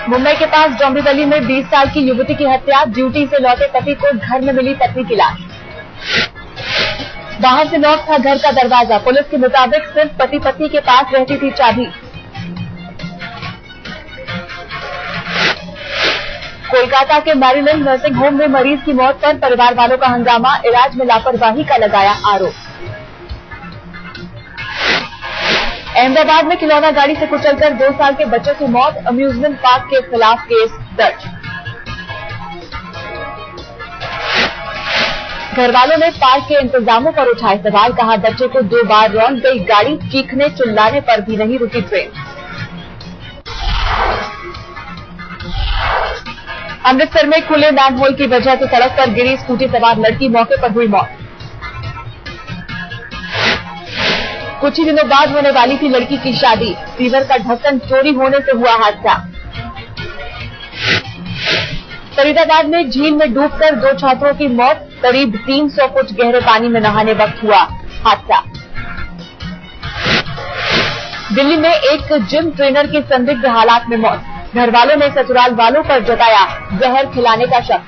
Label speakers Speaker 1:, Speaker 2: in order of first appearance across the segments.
Speaker 1: मुंबई के पास डोंबिवली में 20 साल की युवती की हत्या। ड्यूटी से लौटे पति को घर में मिली पत्नी की लाश। बाहर से लॉक था घर का दरवाजा। पुलिस के मुताबिक सिर्फ पति पत्नी के पास रहती थी चाबी। कोलकाता के मैरीलैंड नर्सिंग होम में मरीज की मौत पर परिवार वालों का हंगामा। इलाज में लापरवाही का लगाया आरोप। अहमदाबाद में खिलौना गाड़ी से कुचलकर 2 साल के बच्चे की मौत। अम्यूजमेंट पार्क के खिलाफ केस दर्ज। घर वालों ने पार्क के इंतजामों पर उठाए सवाल। कहा बच्चे को 2 बार रौंद गई गाड़ी। चीखने चिल्लाने पर भी नहीं रुकी ट्रेन। अमृतसर में खुले मैनहोल की वजह से सड़क पर गिरी स्कूटी सवार लड़की। मौके पर हुई मौत। कुछ ही दिनों बाद होने वाली थी लड़की की शादी। फीवर का ढक्कन चोरी होने से हुआ हादसा। फरीदाबाद में झील में डूबकर 2 छात्रों की मौत। करीब 300 फुट गहरे पानी में नहाने वक्त हुआ हादसा। दिल्ली में एक जिम ट्रेनर की संदिग्ध हालात में मौत। घर वालों ने ससुराल वालों पर जताया जहर खिलाने का शक।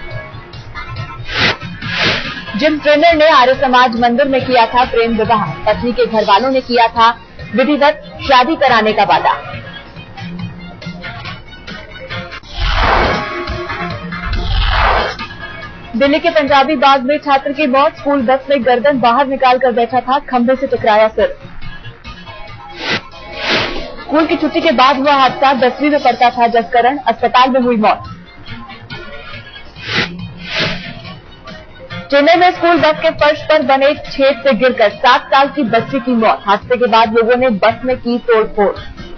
Speaker 1: जिम ट्रेनर ने आर्य समाज मंदिर में किया था प्रेम विवाह। पत्नी के घर वालों ने किया था विधिवत शादी कराने का वादा। दिल्ली के पंजाबी बाग में छात्र की मौत। स्कूल बस में गर्दन बाहर निकालकर बैठा था। खंभे से टकराया सिर। स्कूल की छुट्टी के बाद हुआ हादसा। 10वीं में पढ़ता था जसकरण। अस्पताल में हुई मौत। चेन्नई में स्कूल बस के फर्श पर बने छेद से गिरकर 7 साल की बच्ची की मौत। हादसे के बाद लोगों ने बस में की तोड़फोड़।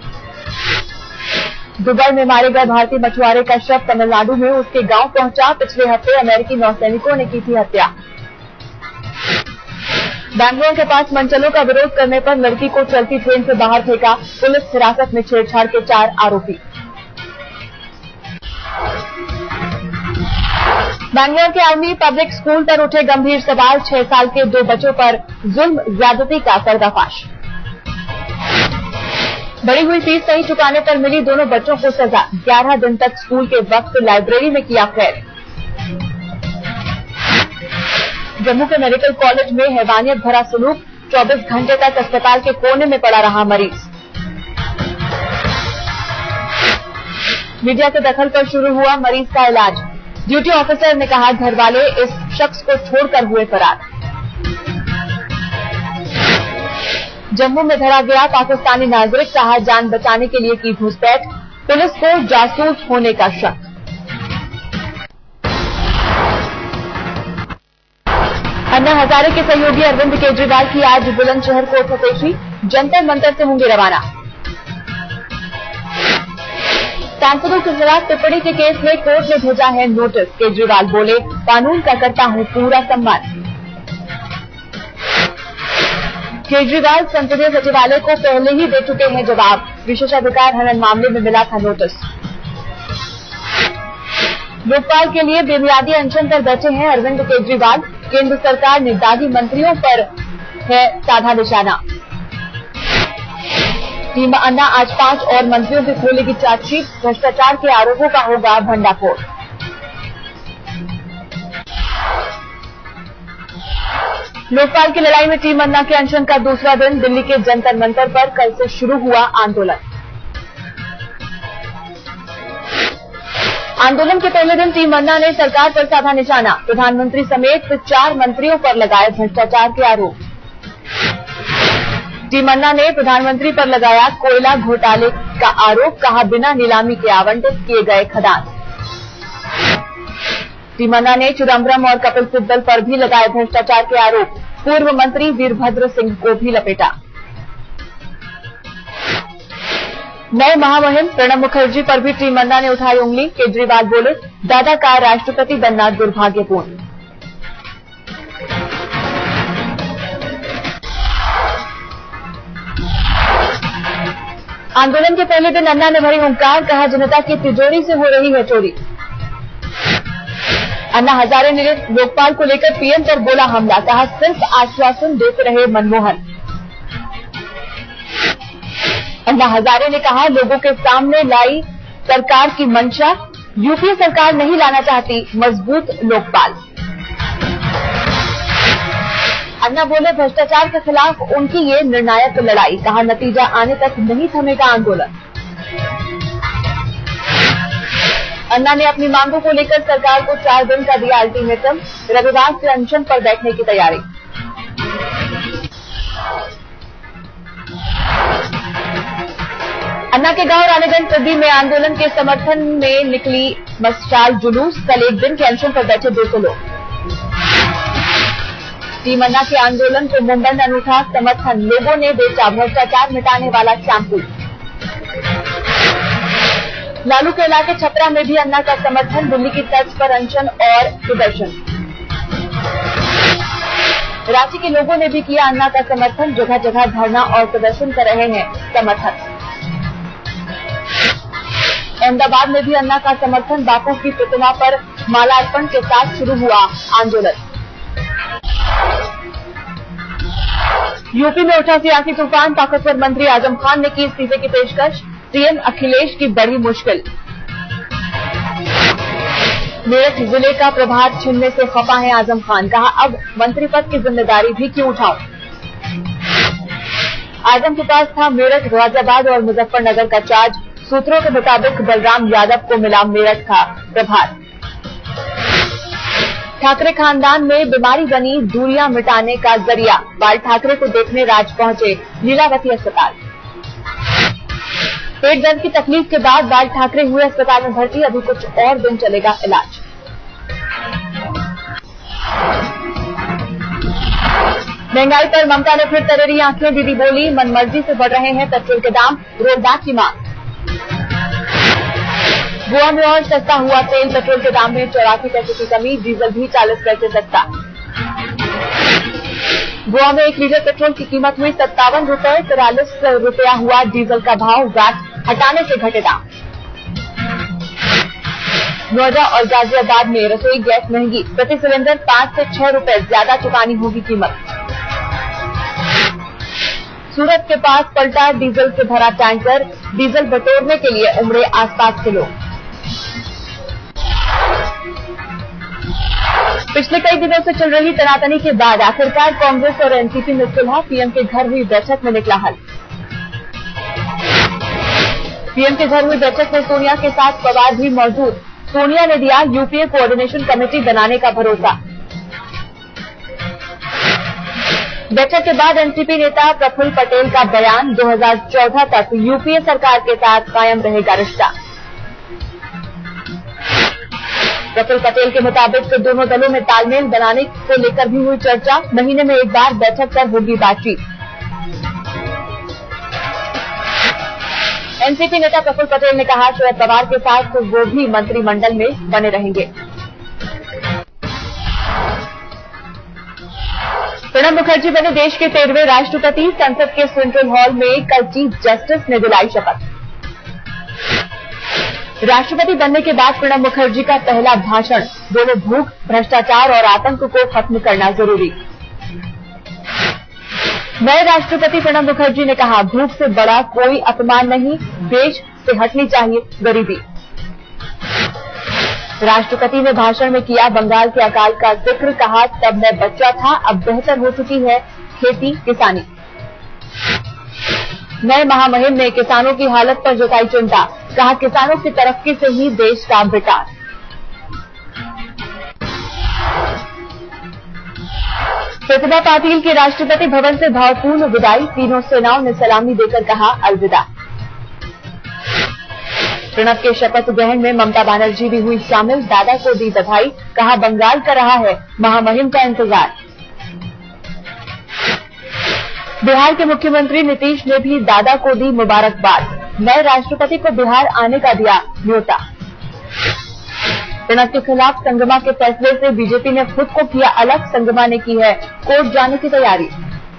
Speaker 1: दुबई में मारे गए भारतीय मछुआरे का शव तमिलनाडु में उसके गांव पहुंचा। पिछले हफ्ते अमेरिकी नौसैनिकों ने की थी हत्या। बैंगलोर के पास मनचलों का विरोध करने पर लड़की को चलती ट्रेन से बाहर फेंका। पुलिस हिरासत में छेड़छाड़ के 4 आरोपी। बैंगलोर के आर्मी पब्लिक स्कूल पर उठे गंभीर सवाल। 6 साल के 2 बच्चों पर जुल्म ज्यादती का पर्दाफाश। बढ़ी हुई फीस नहीं चुकाने पर मिली दोनों बच्चों को सजा। 11 दिन तक स्कूल के वक्त लाइब्रेरी में किया कैद। जम्मू के मेडिकल कॉलेज में हैवानियत भरा सलूक। 24 घंटे तक अस्पताल के कोने में पड़ा रहा मरीज। मीडिया के दखल पर शुरू हुआ मरीज का इलाज। ड्यूटी ऑफिसर ने कहा घर वाले इस शख्स को छोड़कर हुए फरार। जम्मू में धरा गया पाकिस्तानी नागरिक। कहा जान बचाने के लिए की घुसपैठ। पुलिस को जासूस होने का शक। अन्ना हजारे के सहयोगी अरविंद केजरीवाल की आज बुलंदशहर कोर्ट में पेशी। जंतर मंतर से होंगे रवाना। सांसदों के खिलाफ टिप्पणी के केस में कोर्ट ने भेजा है नोटिस। केजरीवाल बोले कानून का करता हूं पूरा सम्मान। केजरीवाल संसदीय सचिवालय को पहले ही दे चुके हैं जवाब। विशेषाधिकार हनन मामले में मिला था नोटिस। लोकपाल के लिए बेबुनियादी अनशन पर बैठे हैं अरविंद केजरीवाल। केंद्र सरकार ने दागी मंत्रियों पर है साधा निशाना। टीम अन्ना आज 5 और मंत्रियों की खोलेगी चार्जशीट। भ्रष्टाचार के आरोपों का होगा भंडाफोड़। लोकपाल की लड़ाई में टीम अन्ना के अनशन का दूसरा दिन। दिल्ली के जंतर मंतर पर कल से शुरू हुआ आंदोलन। आंदोलन के पहले दिन टीम अन्ना ने सरकार पर साधा निशाना। प्रधानमंत्री समेत 4 मंत्रियों पर लगाए भ्रष्टाचार के आरोप। टीम अन्ना ने प्रधानमंत्री पर लगाया कोयला घोटाले का आरोप। कहा बिना नीलामी के आवंटित किए गए खदान। टीम अन्ना ने चिदम्बरम और कपिल सिब्बल पर भी लगाए भ्रष्टाचार के आरोप। पूर्व मंत्री वीरभद्र सिंह को भी लपेटा। नए महामहिम प्रणब मुखर्जी पर भी टीम अन्ना ने उठाई उंगली। केजरीवाल बोले दादा का राष्ट्रपति बनना दुर्भाग्यपूर्ण। आंदोलन के पहले दिन अन्ना ने भरी हुंकार। कहा जनता की तिजोरी से हो रही है चोरी। अन्ना हजारे ने लोकपाल को लेकर पीएम पर बोला हमला। कहा सिर्फ आश्वासन देते रहे मनमोहन। अन्ना हजारे ने कहा लोगों के सामने लाई सरकार की मंशा, यूपीए सरकार नहीं लाना चाहती मजबूत लोकपाल। अन्ना बोले भ्रष्टाचार के खिलाफ उनकी ये निर्णायक लड़ाई, कहा नतीजा आने तक नहीं थमेगा आंदोलन। अन्ना ने अपनी मांगों को लेकर सरकार को 4 दिन का दिया अल्टीमेटम, रविवार से अनशन पर बैठने की तैयारी। अन्ना के गांव रानीगंज सदी में आंदोलन के समर्थन में निकली मशाल जुलूस, कल एक दिन के अनशन पर बैठे 200 लोग। टीम अन्ना के आंदोलन को मुंबई में अनूठा समर्थन, लोगों ने बेचा भ्रष्टाचार मिटाने वाला शैम्पू। लालू के इलाके छपरा में भी अन्ना का समर्थन, दिल्ली की तर्ज पर अनशन और प्रदर्शन। रांची के लोगों ने भी किया अन्ना का समर्थन, जगह जगह धरना और प्रदर्शन कर रहे हैं समर्थक। अहमदाबाद में भी अन्ना का समर्थन, बापू की प्रतिमा पर मालार्पण के साथ शुरू हुआ आंदोलन। यूपी में उठा सियासी तूफान, ताकतवर मंत्री आजम खान ने की इस्तीफे की पेशकश, सीएम अखिलेश की बड़ी मुश्किल। मेरठ जिले का प्रभार छीनने से खफा है आजम खान, कहा अब मंत्री पद की जिम्मेदारी भी क्यों उठाऊं। आजम के पास था मेरठ, गाजियाबाद और मुजफ्फरनगर का चार्ज, सूत्रों के मुताबिक बलराम यादव को मिला मेरठ का प्रभार। ठाकरे खानदान में बीमारी बनी दूरियां मिटाने का जरिया, बाल ठाकरे को देखने राज पहुंचे लीलावती अस्पताल। पेट दर्द की तकलीफ के बाद बाल ठाकरे हुए अस्पताल में भर्ती, अभी कुछ और दिन चलेगा इलाज। महंगाई पर ममता ने फिर तरेरी आंखें, दीदी बोली मनमर्जी से बढ़ रहे हैं पेट्रोल के दाम, रोलबैक की मांग। गोवा में और सस्ता हुआ तेल, पेट्रोल के दाम में 84 पैसे की कमी, डीजल भी 40 पैसे सस्ता। गोवा में 1 लीटर पेट्रोल की कीमत हुई 57 रुपए, 43 रुपया हुआ डीजल का भाव, वैट हटाने से घटे दाम। नोएडा और गाजियाबाद में रसोई गैस महंगी, प्रति सिलेंडर 5 से 6 रुपए ज्यादा चुकानी होगी कीमत। सूरत के पास पलटा डीजल से भरा टैंकर, डीजल बटोरने के लिए उमड़े आसपास के लोग। पिछले कई दिनों से चल रही तनातनी के बाद आखिरकार कांग्रेस और एनसीपी में सुलह, पीएम के घर हुई बैठक में निकला हल। पीएम के घर हुई बैठक में सोनिया के साथ पवार भी मौजूद, सोनिया ने दिया यूपीए कोऑर्डिनेशन कमेटी बनाने का भरोसा। बैठक के बाद एनसीपी नेता प्रफुल्ल पटेल का बयान, 2014 तक यूपीए सरकार के साथ कायम रहेगा रिश्ता। प्रफुल्ल पटेल के मुताबिक दोनों दलों में तालमेल बनाने को लेकर भी हुई चर्चा, महीने में एक बार बैठक कर होगी बातचीत। एनसीपी नेता प्रफुल्ल पटेल ने कहा शरद पवार के साथ वो भी मंत्रिमंडल में बने रहेंगे। प्रणब मुखर्जी बने देश के 13वें राष्ट्रपति, संसद के सेंट्रल हॉल में कल चीफ जस्टिस ने दिलाई शपथ। राष्ट्रपति बनने के बाद प्रणब मुखर्जी का पहला भाषण, बोले भूख, भ्रष्टाचार और आतंक को खत्म करना जरूरी। नए राष्ट्रपति प्रणब मुखर्जी ने कहा भूख से बड़ा कोई अपमान नहीं, देश से हटनी चाहिए गरीबी। राष्ट्रपति ने भाषण में किया बंगाल के अकाल का जिक्र, कहा तब मैं बच्चा था, अब बेहतर हो चुकी है खेती किसानी। नए महामहिम ने किसानों की हालत पर जताई चिंता, कहा किसानों की तरक्की से ही देश का विकास। प्रतिभा पाटिल की राष्ट्रपति भवन से भावपूर्ण विदाई, तीनों सेनाओं ने सलामी देकर कहा अलविदा। प्रणब के शपथ ग्रहण में ममता बनर्जी भी हुई शामिल, दादा को दी बधाई, कहा बंगाल का रहा है महामहिम का इंतजार। बिहार के मुख्यमंत्री नीतीश ने भी दादा को दी मुबारकबाद, नए राष्ट्रपति को बिहार आने का दिया न्योता। प्रणब के खिलाफ संगमा के फैसले से बीजेपी ने खुद को किया अलग, संगमा ने की है कोर्ट जाने की तैयारी।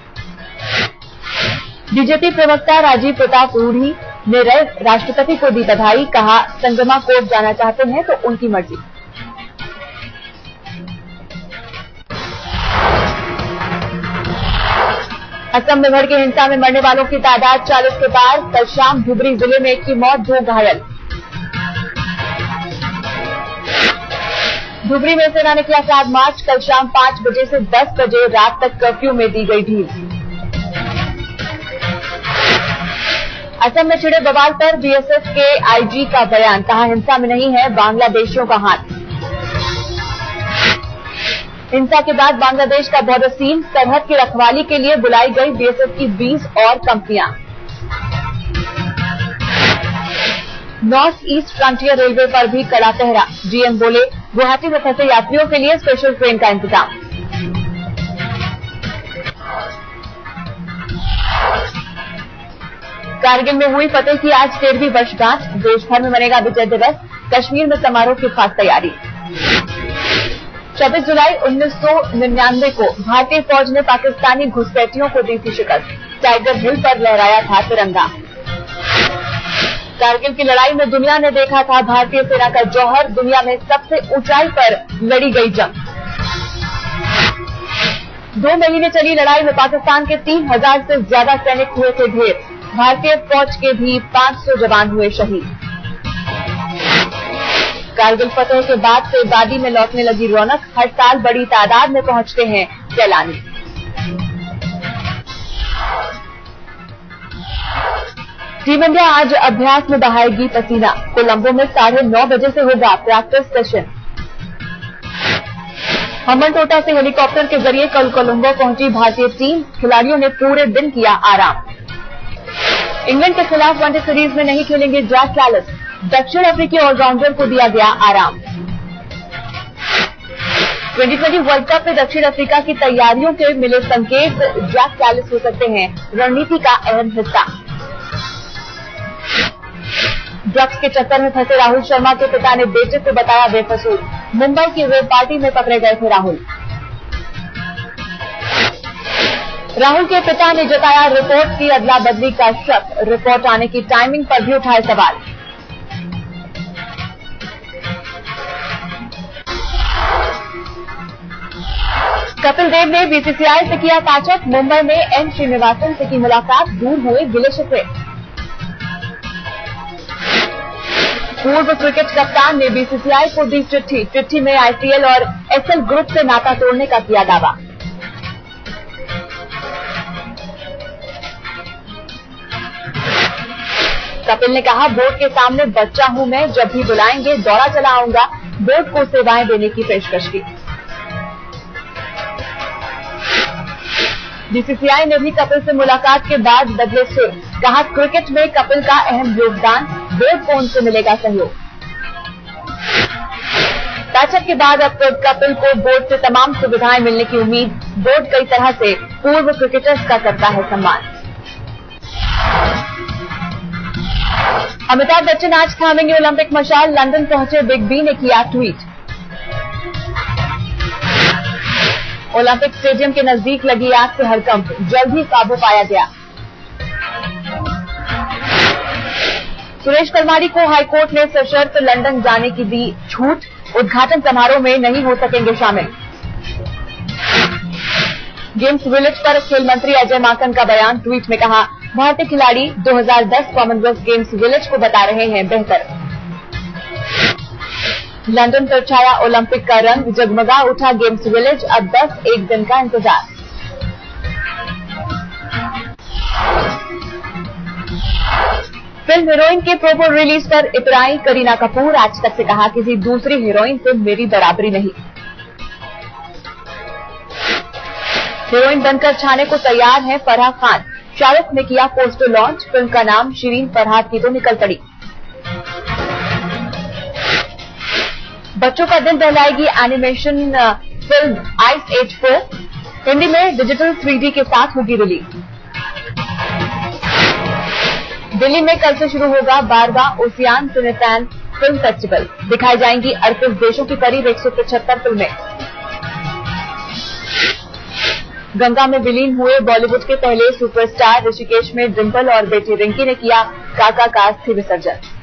Speaker 1: बीजेपी प्रवक्ता राजीव प्रताप रूढ़ी ने राष्ट्रपति को दी बधाई, कहा संगमा कोर्ट जाना चाहते हैं तो उनकी मर्जी। असम में भड़के हिंसा में मरने वालों की तादाद 40 के पार, कल शाम धुबरी जिले में एक की मौत, 2 घायल। धुबरी में सेना ने किया फ्लैग मार्च। कल शाम 5 बजे से 10 बजे रात तक कर्फ्यू में दी गई ढील। असम में छिड़े बवाल पर बीएसएफ के आईजी का बयान, कहा हिंसा में नहीं है बांग्लादेशियों का हाथ। हिंसा के बाद बांग्लादेश का बॉर्डर सील, सरहद की रखवाली के लिए बुलाई गई बीएसएफ की 20 और कंपनियां। नॉर्थ ईस्ट फ्रंटियर रेलवे पर भी कड़ा पहरा, जीएम बोले गुवाहाटी में फंसे यात्रियों के लिए स्पेशल ट्रेन का इंतजाम। कारगिल में हुई फतेह की आज 13वीं वर्षगांठ, देश भर में मनेगा विजय दिवस, कश्मीर में समारोह की खास तैयारी। 26 जुलाई 1999 को भारतीय फौज ने पाकिस्तानी घुसपैठियों को दी थी शिकस्त, टाइगर हिल पर लहराया था तिरंगा। कारगिल की लड़ाई में दुनिया ने देखा था भारतीय सेना का जौहर, दुनिया में सबसे ऊंचाई पर लड़ी गई जंग। 2 महीने चली लड़ाई में पाकिस्तान के 3000 से ज्यादा सैनिक हुए थे ढेर, भारतीय फौज के भी 500 जवान हुए शहीद। कारगिल फतेह के बाद से वादी में लौटने लगी रौनक, हर साल बड़ी तादाद में पहुंचते हैं सैलानी। टीम इंडिया आज अभ्यास में बहाएगी पसीना, कोलंबो में 9:30 बजे से होगा प्रैक्टिस सेशन। हम्बनटोटा से हेलीकॉप्टर के जरिए कल कोलंबो पहुंची भारतीय टीम, खिलाड़ियों ने पूरे दिन किया आराम। इंग्लैंड के खिलाफ वनडे सीरीज में नहीं खेलेंगे जैक कैलिस, दक्षिण अफ्रीकी ऑलराउंडर को दिया गया आराम। 2020 वर्ल्ड कप में दक्षिण अफ्रीका की तैयारियों के मिले संकेत, जैक कैलिस हो सकते हैं रणनीति का अहम हिस्सा। ड्रग्स के चक्कर में फंसे राहुल शर्मा के पिता ने बेटे को बताया बेकसूर, मुंबई की रेव पार्टी में पकड़े गए थे राहुल के पिता ने जताया रिपोर्ट की अदला बदली का शक, रिपोर्ट आने की टाइमिंग पर भी उठाए सवाल। कपिल देव ने बीसीसीआई से किया पैचअप, मुंबई में एन श्रीनिवासन से की मुलाकात, दूर हुए गिले शिकवे। पूर्व क्रिकेट कप्तान ने बीसीसीआई को दी चिट्ठी, चिट्ठी में आईपीएल और एसएल ग्रुप से नाता तोड़ने का किया दावा। कपिल ने कहा बोर्ड के सामने बच्चा हूं मैं, जब भी बुलाएंगे दौड़ा चला आऊंगा, बोर्ड को सेवाएं देने की पेशकश की। बीसीसीआई ने भी कपिल से मुलाकात के बाद बदले सुर, कहा क्रिकेट में कपिल का अहम योगदान, बोर्ड को उनसे मिलेगा सहयोग। पैचअप के बाद अब कपिल को बोर्ड से तमाम सुविधाएं मिलने की उम्मीद, बोर्ड कई तरह से पूर्व क्रिकेटर्स का करता है सम्मान। अमिताभ बच्चन आज थामेंगे ओलंपिक मशाल, लंदन पहुंचे बिग बी ने किया ट्वीट। ओलंपिक स्टेडियम के नजदीक लगी आग से हड़कंप, जल्द ही काबू पाया गया। सुरेश कलमाडी को हाईकोर्ट ने सशर्त लंदन जाने की दी छूट, उद्घाटन समारोह में नहीं हो सकेंगे शामिल। गेम्स विलेज पर खेल मंत्री अजय माकन का बयान, ट्वीट में कहा भारतीय खिलाड़ी 2010 कॉमनवेल्थ गेम्स विलेज को बता रहे हैं बेहतर। लंदन पर छाया ओलंपिक का रंग, जगमगा उठा गेम्स विलेज, अब बस एक दिन का इंतजार। फिल्म हीरोइन के प्रोमो रिलीज पर इतराई करीना कपूर, आज तक से कहा किसी दूसरी हीरोइन से मेरी बराबरी नहीं। हीरोइन बनकर छाने को तैयार है फरहा खान, शाहरुख ने किया पोस्टर लॉन्च, फिल्म का नाम शिरीन फरहाद की तो निकल पड़ी। बच्चों का दिल दहलाएगी animation film ice age 4, Hindi में डिजिटल 3D के साथ होगी रिलीज। दिल्ली में कल से शुरू होगा 12वां ओसियान सिनेफैन फिल्म फेस्टिवल, दिखाई जाएंगी 38 देशों की करीब 175 फिल्में। गंगा में विलीन हुए बॉलीवुड के पहले सुपरस्टार ऋषिकेश में डिंपल और बेटी रिंकी ने किया काका का अस्थि विसर्जन।